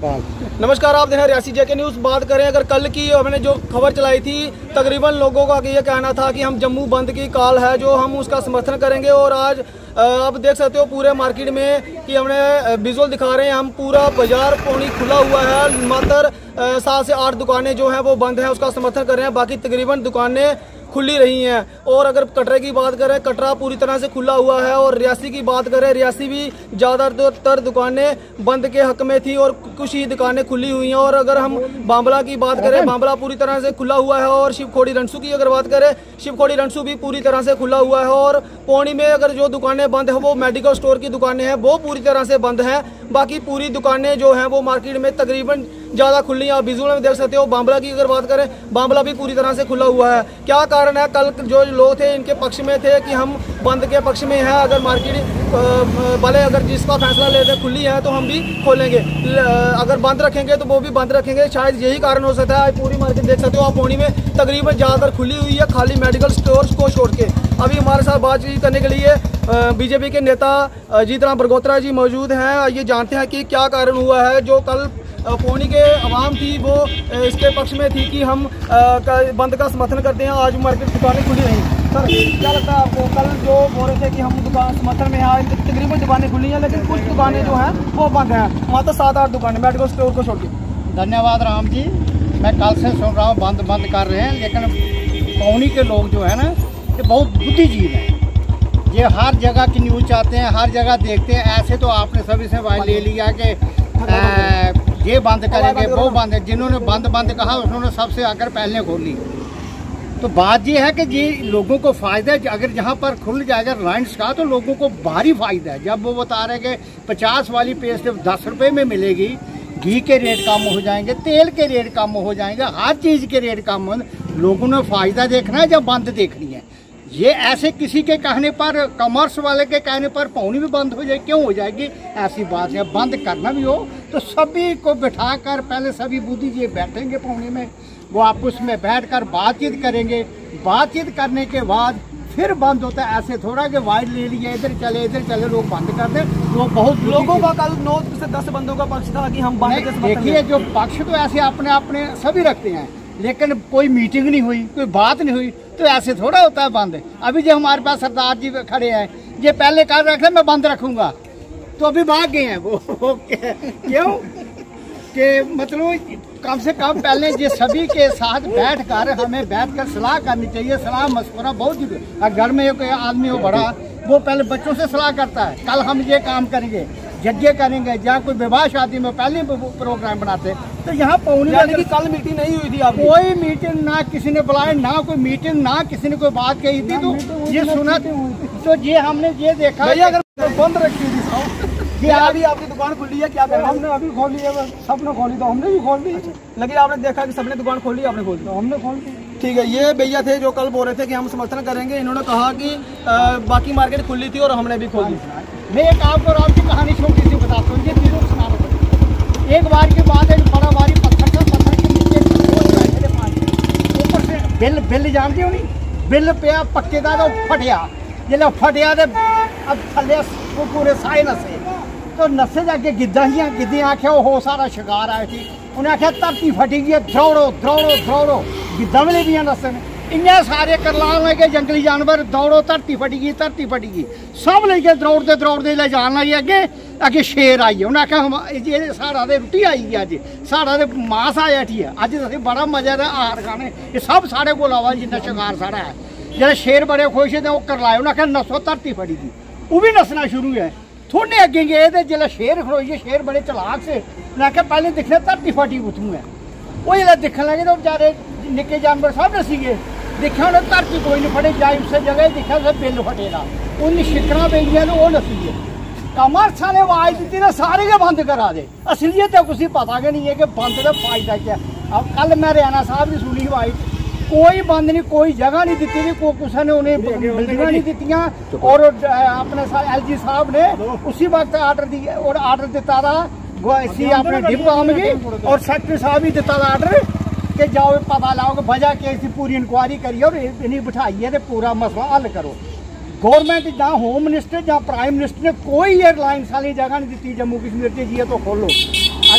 नमस्कार, आप देख रहे हैं रियासी जेके न्यूज़। बात करें अगर कल की, हमने जो खबर चलाई थी, तकरीबन लोगों का ये कहना था कि हम जम्मू बंद की कॉल है जो हम उसका समर्थन करेंगे। और आज आप देख सकते हो पूरे मार्केट में कि हमने विजुअल दिखा रहे हैं, हम पूरा बाजार पौनी खुला हुआ है। मात्र 7 से 8 दुकानें जो हैं वो बंद हैं, उसका समर्थन कर रहे हैं। बाकी तकरीबन दुकानें खुली रही हैं। और अगर कटरे की बात करें, कटरा पूरी तरह से खुला हुआ है। और रियासी की बात करें, रियासी भी ज़्यादातर दुकानें बंद के हक में थी और कुछ ही दुकानें खुली हुई हैं। और अगर हम बांबला की बात करें, बांबला पूरी तरह से खुला हुआ है। और शिवखोड़ी रणसू की अगर बात करें, शिवखोड़ी रणसू भी पूरी तरह से खुला हुआ है। और पौनी में अगर जो दुकानें बंद है वो मेडिकल स्टोर की दुकानें हैं, वो पूरी तरह से बंद हैं। बाकी पूरी दुकानें जो हैं वो मार्केट में तकरीबन ज़्यादा खुली हैं। आप विजुअल में देख सकते हो। बांबला की अगर बात करें, बांबला भी पूरी तरह से खुला हुआ है। क्या कारण है? कल जो लोग थे इनके पक्ष में थे कि हम बंद के पक्ष में हैं। अगर मार्केट वाले अगर जिसका फैसला लेते खुली है तो हम भी खोलेंगे, अगर बंद रखेंगे तो वो भी बंद रखेंगे। शायद यही कारण हो सकता है। पूरी मार्केट देख सकते हो आप, पौनी में तकरीबन ज़्यादातर खुली हुई है, खाली मेडिकल स्टोर्स को छोड़ के। अभी हमारे साथ बातचीत करने के लिए बीजेपी के नेता जीतराम बरगोत्रा जी मौजूद हैं। ये जानते हैं कि क्या कारण हुआ है जो कल पौनी के आवाम थी वो इसके पक्ष में थी कि हम बंद का समर्थन करते हैं। आज मार्केट दुकानें खुली रही। सर, क्या लगता है आपको? कल जो बोल रहे थे कि हम दुकान समर्थन में आज तकरीबन दुकानें खुली हैं, लेकिन कुछ दुकानें जो हैं वो बंद हैं, मात्र 7-8 दुकानें मेडिकल स्टोर को छोड़ के। धन्यवाद राम जी। मैं कल से सुन रहा हूँ बंद कर रहे हैं, लेकिन पौनी के लोग जो है ना, ये बहुत बुद्धिजीव हैं। ये हर जगह की न्यूज़ चाहते हैं, हर जगह देखते हैं। ऐसे तो आपने सभी से वाई ले लिया कि ये बंद करेंगे, वो बंद है। जिन्होंने बंद कहा उन्होंने सबसे आकर पहले खोली। तो बात ये है कि ये लोगों को फ़ायदा है। अगर जहाँ पर खुल जाएगा रिलायंस का तो लोगों को भारी फ़ायदा है। जब वो बता रहे कि 50 वाली पेस्ट 10 रुपये में मिलेगी, घी के रेट कम हो जाएंगे, तेल के रेट कम हो जाएंगे, हर चीज़ के रेट कम हो। लोगों ने फ़ायदा देखना है, जब बंद देखनी है। ये ऐसे किसी के कहने पर, कॉमर्स वाले के कहने पर पौनी भी बंद हो जाए, क्यों हो जाएगी? ऐसी बात है। बंद करना भी हो तो सभी को बिठाकर पहले सभी बुद्धिजीवी बैठेंगे पौनी में, वो आपस में बैठकर बातचीत करेंगे। बातचीत करने के बाद फिर बंद होता है। ऐसे थोड़ा कि वाइड ले लिए, इधर चले लोग बंद कर दें। लोग बहुत लोगों का कल 9 से 10 बंदों का पक्ष था कि हम बंद के। देखिए, जो पक्ष तो ऐसे अपने सभी रखते हैं, लेकिन कोई मीटिंग नहीं हुई, कोई बात नहीं हुई, तो ऐसे थोड़ा होता है बंद। अभी जो हमारे पास सरदार जी खड़े हैं, ये पहले कह रहे थे मैं बंद रखूंगा, तो अभी भाग गए हैं वो क्यों? कि मतलब कम से कम पहले ये सभी के साथ बैठकर हमें बैठकर सलाह करनी चाहिए। सलाह मशवरा बहुत जरूरी। घर में कोई आदमी हो बड़ा, वो पहले बच्चों से सलाह करता है, कल हम ये काम करेंगे, यज्ञ करेंगे, जहाँ कोई विवाह शादी में पहले प्रोग्राम बनाते। तो यहाँ पौनी की कल मीटिंग नहीं हुई थी आपकी? कोई मीटिंग ना किसी ने बुलाया, ना कोई मीटिंग, ना किसी ने कोई बात कही थी। तो ये सुना तो ये हमने ये देखा अगर बंद रखी थी ये अभी आपकी दुकान खुली है, क्या करें? हमने अभी खोली है, सबने खोली तो हमने भी खोल दी। लेकिन आपने देखा कि सबने दुकान खोली, आपने खोल दी तो हमने खोल दी। ठीक है। ये भैया थे जो कल बोल रहे थे कि हम समर्थन करेंगे। इन्होंने कहा कि बाकी मार्केट खुली थी और हमने भी खोली। मैं एक आपको राम की कहानी छोटी सी बताता हूँ, ये तीनों सुना रहा। एक बार की बात है, बड़ा भारी पत्थर था, पत्थर के नीचे ऊपर से बिल जानते हो नहीं, बिल पे पक्के का तो फटिया। जिला फटिया तो अब थले पूरे साए नसे, तो नसे जाके गिद्धी आख्या वो सारा शिकार आए थी। उन्हें आख्या धरती फटी गई, दौड़ो। गिद्धा मिले भी नसे ने इन्हें सारे करलान लगे, जंगली जानवर दौड़ो, धरती फटी गई। सब लेके दौड़ते ले जान लगे। अगे शेर आई है, उन्हें आख्या साढ़ा तो रुट्टी आई है, अज साढ़ा तो मांस आया है, अज असें बड़ा मजा है आहार खाने। ये सब साढ़े को आवा जिन्ना शिकार साढ़ा है। जो शेर बड़े खुश है वो करलाए, उन्हें आख्या नसो, धरती फटी गई। वो भी नसना शुरू है। थोड़े अगे गए तो जिला शेर खड़ोइए, शेर बड़े चलाक से, उन्हें आख्या पहले दिखने धरती फटी कुथू है। वो जो दिखने लगे तो बेचारे निके जानवर सब नसी गए। देखा उन्हें धरती कोई नहीं फटे, जाए उस जगह देखा उसे बिल फटेगा, उन शिकरा पेलियां तो वो नसी गए। कॉमर्स ने आवाज दी ना सारे के बंद करा दे। असलियत तो कुछ पता के नहीं है कि बंद का फायदा क्या। अब कल मैं हरियाणा साहब की सुनी आवाज, कोई बंद नहीं, कोई जगह नहीं दी थी, किसी ने उन्हें बिल्डिंग नहीं दी। और अपने LG साहब ने उसी वक्त ऑर्डर दिता था अपने डिप काम की, और सेक्रेटरी साहब ही दिता था ऑर्डर कि जाओ पता लाओ कि वजह क्या इसकी पूरी इंक्वायरी करिए और इन्हें बिठाइए तो पूरा मसला हल करो। गवर्नमेंट जहाँ होम मिनिस्टर जहाँ प्राइम मिनिस्टर ने कोई एयरलाइंस वाली जगह नहीं दी जम्मू कश्मीर से जी तो खोलो। अगर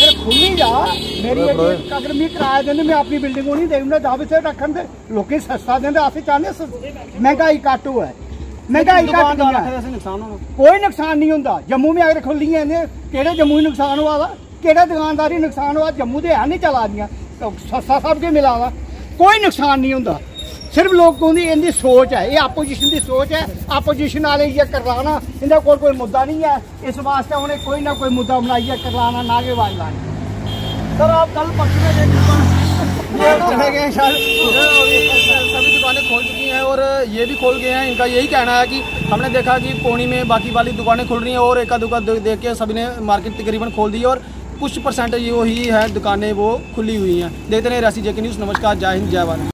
अगर खुली जा मेरी अगर मैं किराया देंगे मैं अपनी बिल्डिंग को नहीं देना दावे से रखन दे लोग सस्ता देंगे अस चाहते महंगाई घट है महंगाई घट कोई नुकसान नहीं होता जम्मू में अगर खुली है कि जम्मू नुकसान हुआ वा कि दुकानदारी नुकसान हुआ जम्मू तो है नहीं चला दियाँ सस्ता सब के मिला वा कोई नुकसान नहीं होता सिर्फ लोगों की इनकी सोच है ये आपोजिशन की सोच है आपोजिशन वाले ये करलाना इनका कोई मुद्दा नहीं है इस वास्ते उन्हें कोई ना कोई मुद्दा बनाइए करलाना नारेबाजी लानी। सर आप कल पक्ष में चले गए सभी दुकानें खोल चुकी हैं और ये भी खोल गए हैं। इनका यही कहना है कि हमने देखा कि पौनी में बाकी वाली दुकानें खुल रही हैं और एका दुकान देख के सभी ने मार्केट तकरीबन खोल दी और कुछ परसेंटेज वो ही है दुकानें वो खुली हुई हैं। देखते रहे राशि जेके न्यूज़। नमस्कार, जय हिंद, जय भारत।